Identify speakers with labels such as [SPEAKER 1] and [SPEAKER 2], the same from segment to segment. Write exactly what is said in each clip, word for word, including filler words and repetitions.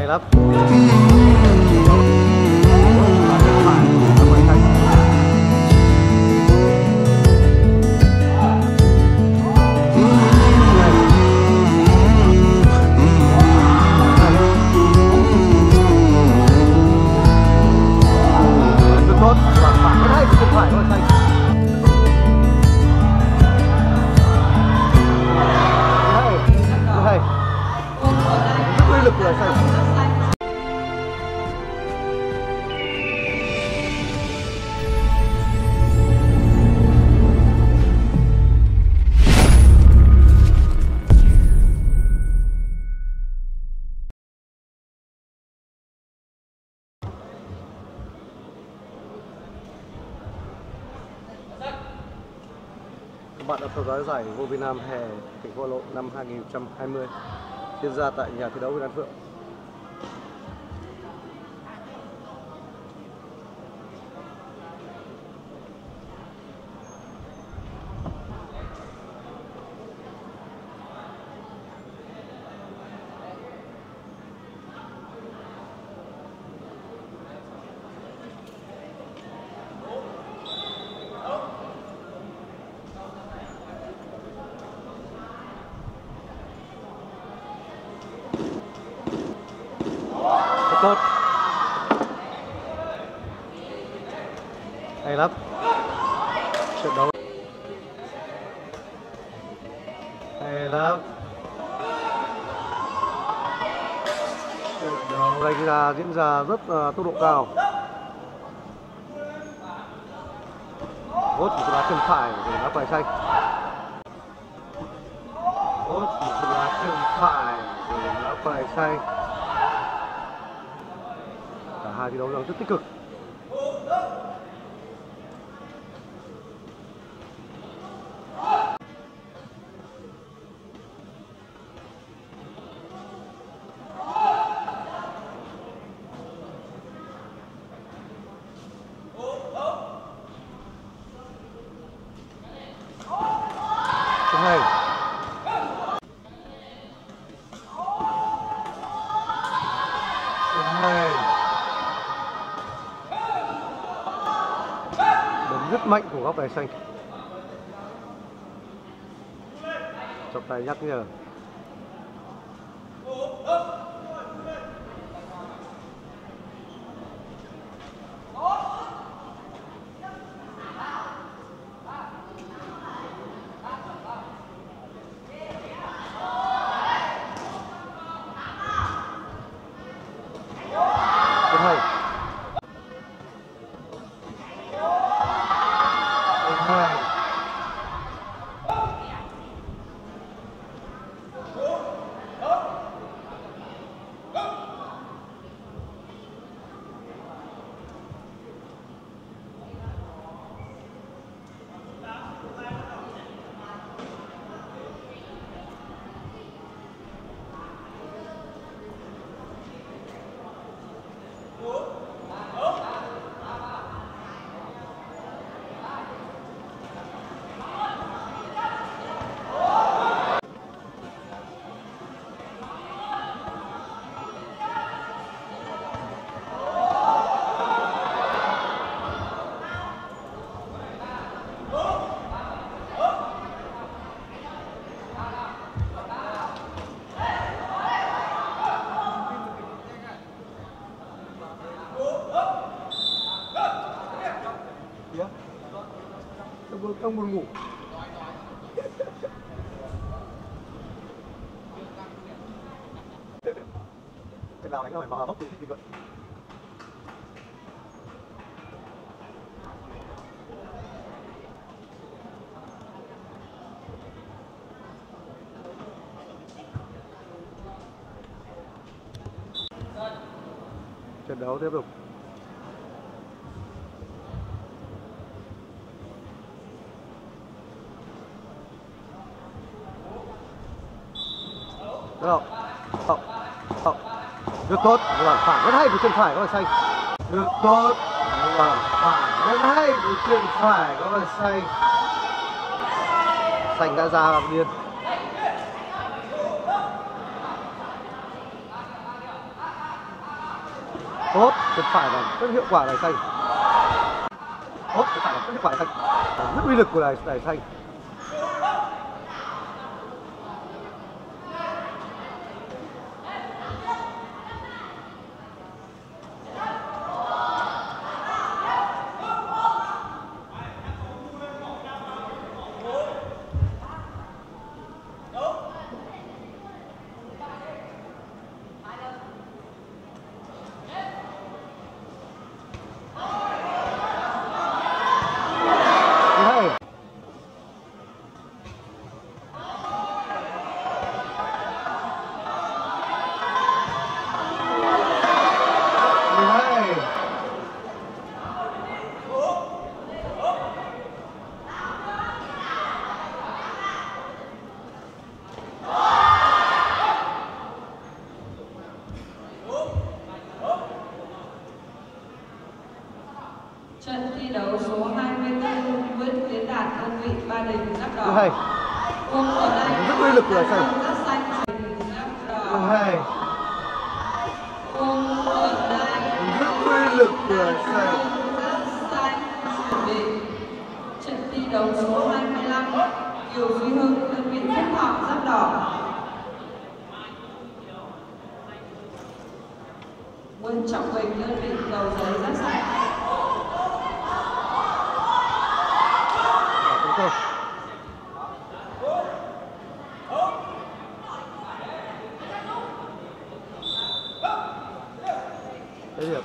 [SPEAKER 1] lắm. Tốt, và phản vẫn hay của chân phải thôi xanh. Hay, hay, rất uy lực của xanh. Các bạn đã theo dõi giải vô Việt Nam hè thành phố Hà Nội năm hai nghìn không trăm hai mươi diễn ra tại nhà thi đấu Việt An Phượng. Tốt, hay lắm. Trận đấu hay lắm. Trận đấu đánh ra diễn ra rất uh, tốc độ cao. Vốt một lá chân phải để lá phải xanh. Vốt một lá chân phải để lá phải xanh. Cả hai thi đấu đang rất tích cực. Hay. Hay. Đấm rất mạnh của góc đài xanh. Trọng tài nhắc nhở. Hay. Hay. Ông buồn ngủ. Cái nào đánh nó phải vào bóc thì vậy. Trận đấu tiếp tục. Được không? Không. Được tốt, là phản rất hay của chân phải các bạn xanh. Được tốt, là phản rất hay của chân phải các bạn xanh. Xanh đã ra làm điên. Tốt, chân phải là rất hiệu quả đài xanh. Tốt, chân phải là rất hiệu quả đài xanh. Rất uy lực của đài đài xanh.
[SPEAKER 2] Trận thi đấu số hai mươi tư, Nguyễn Tiến Đạt, đơn vị Ba Đình, giáp đỏ.
[SPEAKER 1] Hay.
[SPEAKER 2] Cùng ở đây
[SPEAKER 1] rất uy lực của đài xanh.
[SPEAKER 2] giáp xanh, giáp đỏ.
[SPEAKER 1] Hay.
[SPEAKER 2] Cùng ở đây
[SPEAKER 1] rất uy lực của đài xanh.
[SPEAKER 2] giáp xanh, chuẩn bị. Trận thi đấu số hai mươi lăm, Kiều Duy Hưng, đơn vị Phúc Thọ, giáp đỏ. Nguyễn Trọng Bình, đơn vị Cầu Giấy, giáp xanh.
[SPEAKER 1] Thôi. Đấy được.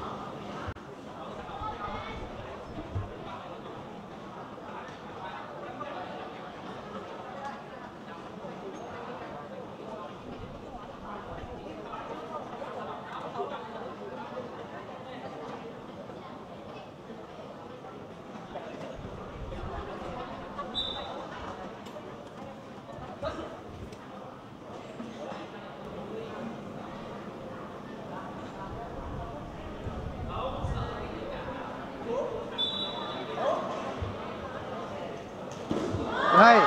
[SPEAKER 1] Hay.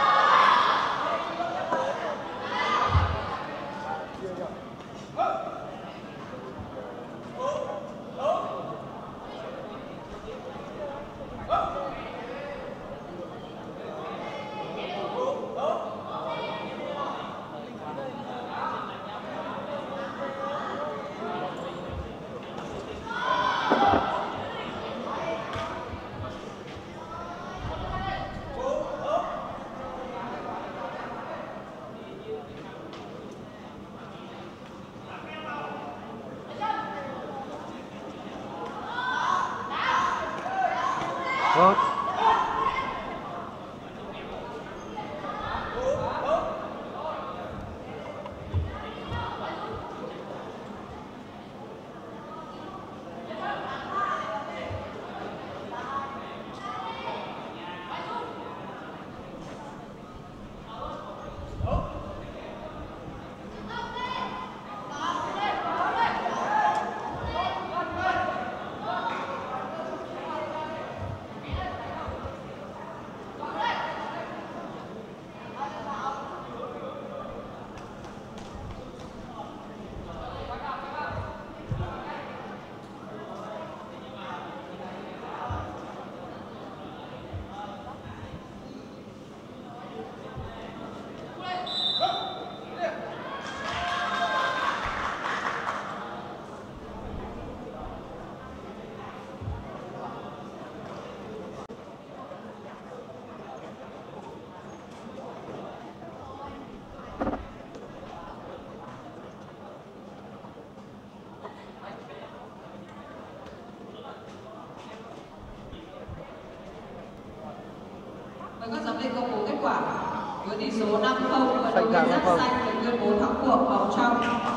[SPEAKER 1] Tốt.
[SPEAKER 2] Mời các giám định công bố kết quả với tỷ số năm không và đội viên giáp xanh được tuyên bố thắng cuộc vòng trong.